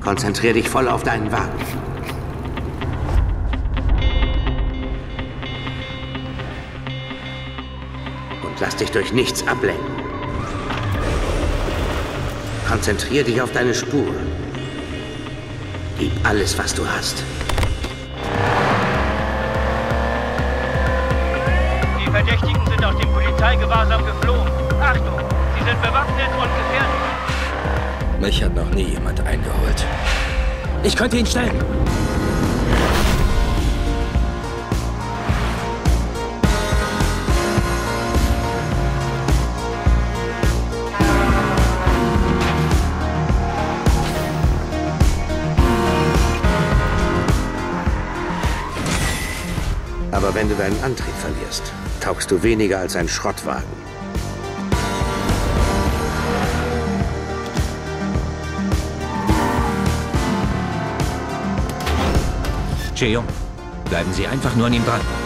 Konzentrier dich voll auf deinen Wagen. Und lass dich durch nichts ablenken. Konzentrier dich auf deine Spur. Gib alles, was du hast. Die Verdächtigen sind aus dem Polizeigewahrsam geflohen. Achtung, sie sind bewaffnet und gefährlich. Mich hat noch nie jemand eingeholt. Ich könnte ihn stellen. Aber wenn du deinen Antrieb verlierst, taugst du weniger als ein Schrottwagen. Jae-Young, bleiben Sie einfach nur an ihm dran.